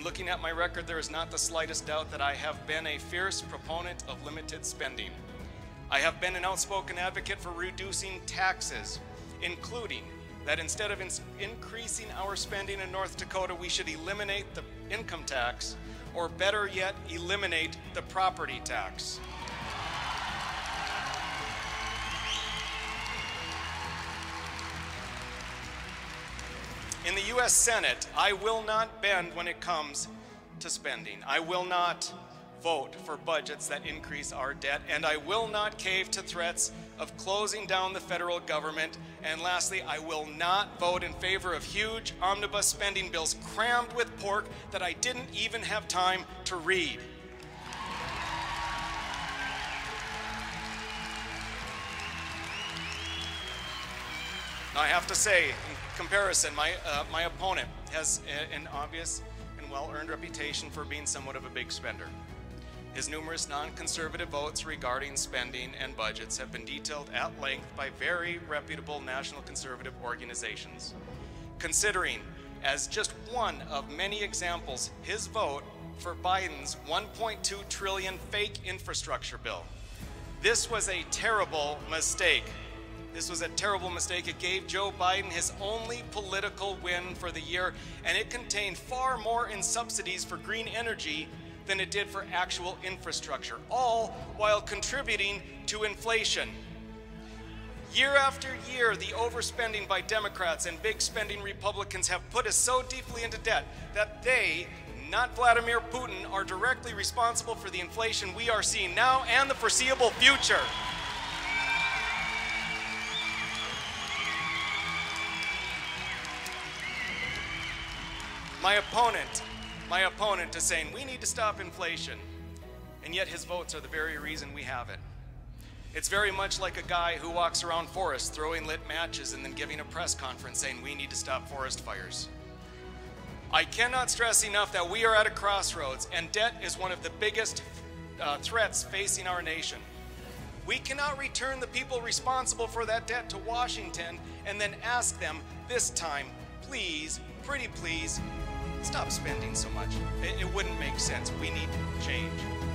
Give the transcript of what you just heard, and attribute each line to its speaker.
Speaker 1: looking at my record, there is not the slightest doubt that I have been a fierce proponent of limited spending. I have been an outspoken advocate for reducing taxes, including that instead of increasing our spending in North Dakota, we should eliminate the income tax, or better yet, eliminate the property tax. In the U.S. Senate, I will not bend when it comes to spending. I will not vote for budgets that increase our debt, and I will not cave to threats of closing down the federal government. And lastly, I will not vote in favor of huge omnibus spending bills crammed with pork that I didn't even have time to read. Now, I have to say, in comparison, my opponent has an obvious and well-earned reputation for being somewhat of a big spender. His numerous non-conservative votes regarding spending and budgets have been detailed at length by very reputable national conservative organizations. Considering, as just one of many examples, his vote for Biden's $1.2 trillion fake infrastructure bill. This was a terrible mistake. This was a terrible mistake. It gave Joe Biden his only political win for the year, and it contained far more in subsidies for green energy than it did for actual infrastructure, all while contributing to inflation. Year after year, the overspending by Democrats and big spending Republicans have put us so deeply into debt that they, not Vladimir Putin, are directly responsible for the inflation we are seeing now and the foreseeable future. My opponent is saying we need to stop inflation, and yet his votes are the very reason we have it. It's very much like a guy who walks around forests throwing lit matches and then giving a press conference saying we need to stop forest fires. I cannot stress enough that we are at a crossroads, and debt is one of the biggest threats facing our nation. We cannot return the people responsible for that debt to Washington and then ask them this time, please, pretty please, stop spending so much. It wouldn't make sense. We need change.